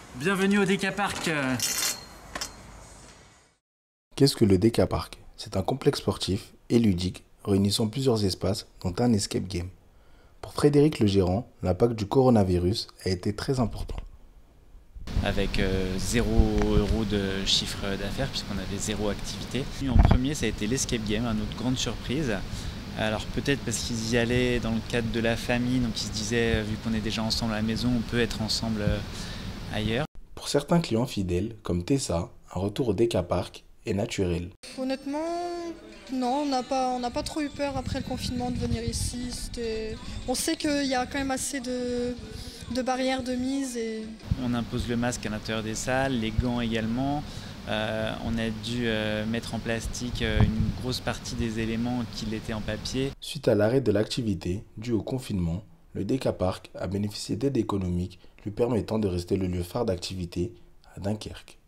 Bienvenue au DK Park. Qu'est-ce que le DK Park? C'est un complexe sportif et ludique réunissant plusieurs espaces, dont un escape game. Pour Frédéric le gérant, l'impact du coronavirus a été très important. Avec 0 € de chiffre d'affaires puisqu'on avait 0 activité. En premier, ça a été l'escape game, notre grande surprise. Alors peut-être parce qu'ils y allaient dans le cadre de la famille, donc ils se disaient, vu qu'on est déjà ensemble à la maison, on peut être ensemble ailleurs. Pour certains clients fidèles, comme Tessa, un retour au DK Park est naturel. Honnêtement, non, on n'a pas trop eu peur après le confinement de venir ici. On sait qu'il y a quand même assez de barrières de mise. On impose le masque à l'intérieur des salles, les gants également. On a dû mettre en plastique une grosse partie des éléments qui l'étaient en papier. Suite à l'arrêt de l'activité dû au confinement, le DK Park a bénéficié d'aide économique lui permettant de rester le lieu phare d'activité à Dunkerque.